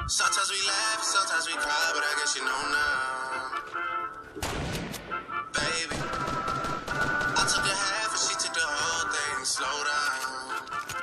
Sometimes we laugh, sometimes we cry, but I guess you know now. Baby, I took a half and she took the whole thing. Slow down.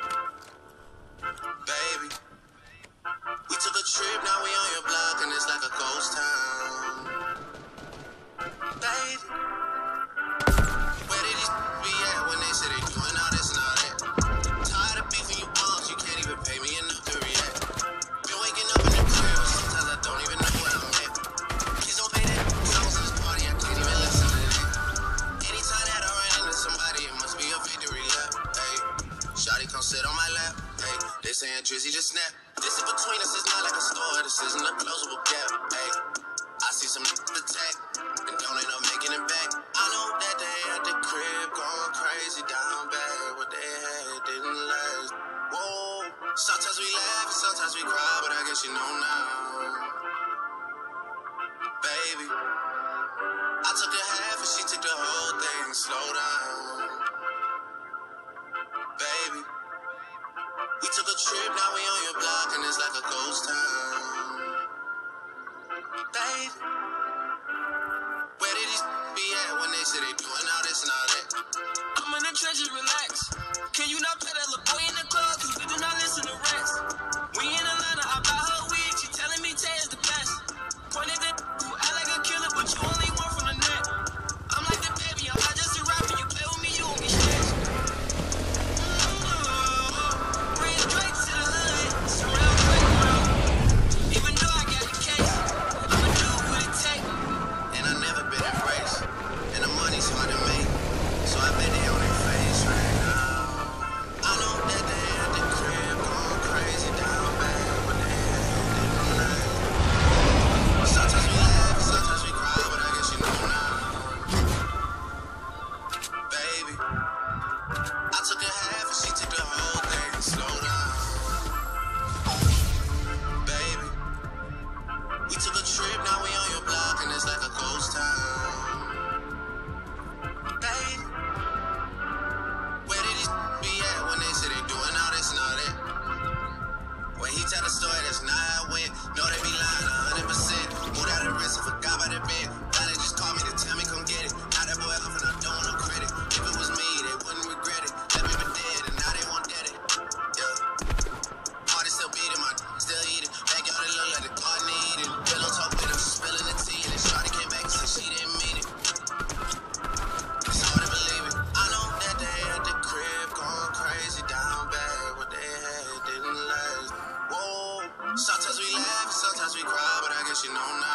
Baby, we took a trip, now we on your block and it's like a ghost town. Baby, where did these be at when they say they doing all this and all that? Tired of beefing you bums, you can't even pay me enough to react. Been waking up in the crib, but sometimes I don't even know where I'm at. Please don't pay that songs in this party, I can't even listen to that. Anytime that I run into somebody, it must be a victory lap. Hey, shawty come sit on my lap. Hey, they saying Drizzy just snap. This in between us is not like a store, this isn't a closable gap. Hey, I see some attack and don't end up making it back. I know that they at the crib going crazy down bad. What they had didn't last. Whoa, sometimes we laugh and sometimes we cry, but I guess you know now. Baby, I took a half and she took the whole thing. Slow down. Baby, we took a trip, now we on your block and it's like a ghost town. Baby, where did these be at when they say they doing all this and all that? I'm in the trenches, relax. Can you not play that little boy in the club? Cause we do not listen to rats. We in Atlanta, I buy her wig. She telling me Tay is the best. Pointed that you act like a killer, but you only one from the net. I'm like the baby, I'm not just a rapper. You play with me, you won't get stretched. Bring Drake to the hood. Surround Drake world. Even though I got the case, I'ma do what it take. And I never been embraced. And the money's hard to make. So I bet they on their face right now. I know that they at the crib going crazy down bad. What they had didn't last. Sometimes we laugh, sometimes we cry, but I guess you know now. Baby, I took a half and she took the whole thing. Slow down. Baby, we took a trip, now we on your block and it's like a ghost town. Baby, where did these be at when they say they doing all this and all that? When he tell the story, that's not how it went. No, they be lying 100%. Moved out of the rest and forgot about the bed. Now they just call me to tell me come get it. Now that boy off and I don't want no credit. If it was me, they wouldn't regret it. That baby dead and now they won't get it. Yeah. Heart is still beating, my still eating. Backyard it look like the garden eating. Pillow talk with him, she spilling the tea. And then shawty came back and said she didn't mean it. It's hard to believe it. I know that they at the crib going crazy down bad. What they had didn't last. Whoa, sometimes we laugh, sometimes we cry, but I guess you know now.